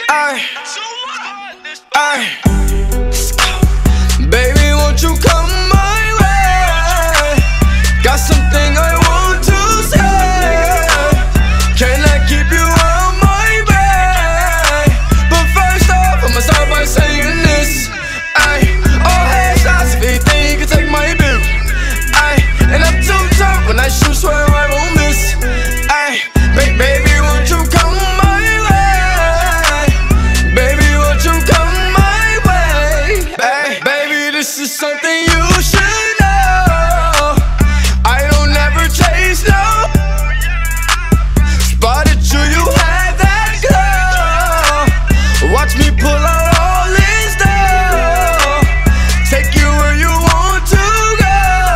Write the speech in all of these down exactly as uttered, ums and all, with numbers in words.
Ay, ay, baby, won't you come my way? Got something I want to say. Can I keep you on my way? But first off, I'ma start by saying this. Ay, all headshots if you think you can take my boot. Ay, and I'm too tough when I shoot, swear I won't miss. Ay, baby, won't you come my way? Baby, won't you come my way? Ay, baby, this is something you should know. I don't ever chase no. Spotted you, you had that glow. Watch me pull out all this dough. Take you where you want to go.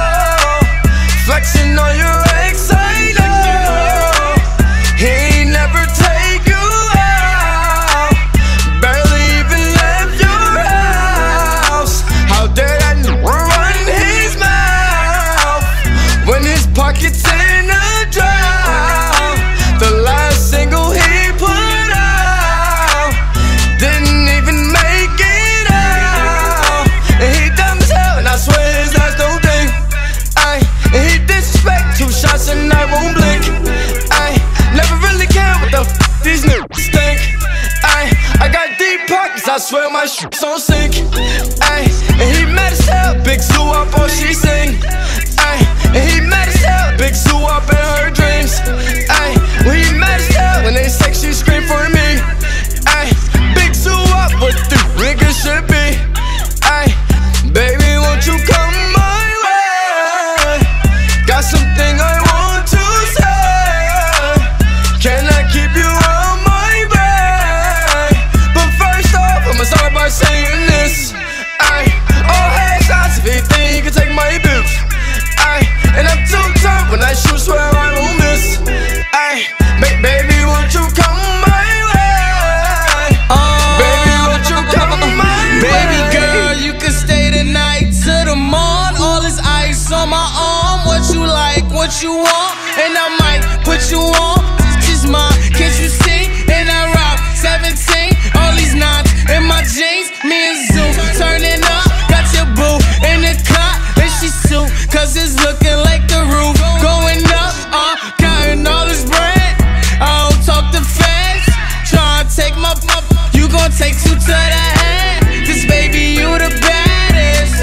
Flexing on your ex, I know. He ain't never take you out. Barely even left your house. How dare that run his mouth when his pocket's in a drought? The last single he put out didn't even make it out. And he dumb as hell, and I swear his last don't think. Ay, and he disrespect, two shots and I won't blink. Ay, never really care what the f these niggas think. Ay, I got deep pockets, I swear my shit's on sync. Ay, and he mad as hell, big zoo up all she sing. Ay, and he mad as hell, big zoo up in her dreams. Ay, when he mad as hell, when they sex she scream for me. Ay, big zoo up, what the niggas should be. Ay, baby, won't you come my way? Got something I want to say. Can I keep you on my way? But first off, I'ma start by saying this. Ay, all headshots if you think you can take my boot. Ay, and I'm too tough when I shoot, swear I won't miss. Ay, baby, won't you come my way? Baby, won't you come my way? Baby girl, you can stay the night to the morn. All this ice on my arm. What you like, what you want, and I might put you on. Just mine, can't you see? And I rock seventeen. All these knots in my jeans. Me and Zoo turning up. Got your boo in the cut, and she suit, cause it's looking like the roof going up. Uh, counting all this bread. I don't talk to fans. Tryna take my up. You gon' take two to the head. Cause baby, you the baddest.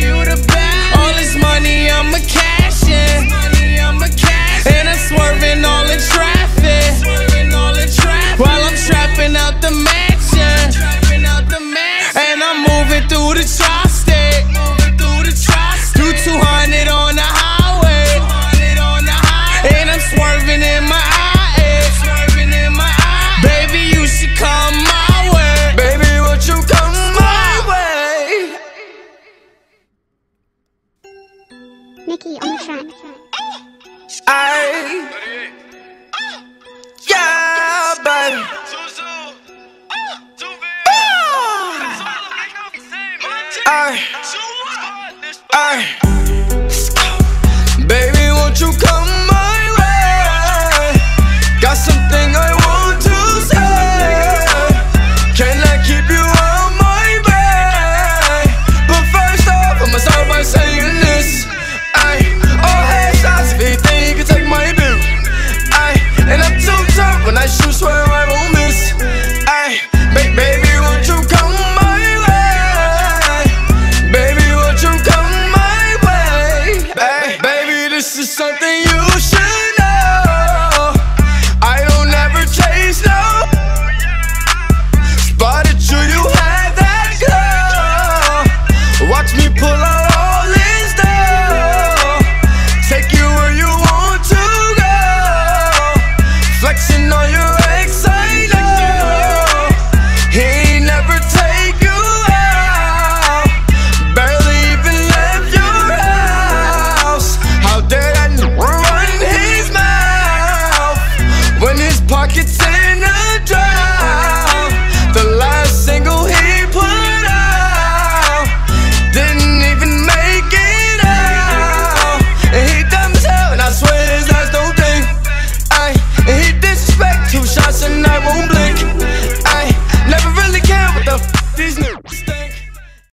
All this money, I'ma cash in. And I'm swerving all in traffic while I'm trapping out the mansion. And I'm moving through the tri-state. Do two hundred on the highway. And I'm swerving in my eyes. Baby, you should come my way. Baby, won't you come my way? Nikki on the track. Ay, yeah, baby. Ay, ay, baby, won't you come my way? Got something I want to say. Can I keep you on my way? But first off, I'ma start by saying this. Ay, all headshots if you think you can take my boot. Ay, and I'm too tough when I shoot, swear I won't miss. Ay, baby, won't you come my way? Baby, won't you come my way? Ay, baby, this is something you should know. I don't ever chase no. Spotted you, you had that glow. Watch me pull out all this dough. Take you where you want to go. Flexing on your ex, I know. He ain't never take you out. Barely even left your house. How dare that run his mouth when his pocket's in a drought? The last single he put out didn't even make it out. And he dumb as hell, and I swear his last don't think. Ay, and he disrespect, two shots and I won't blink.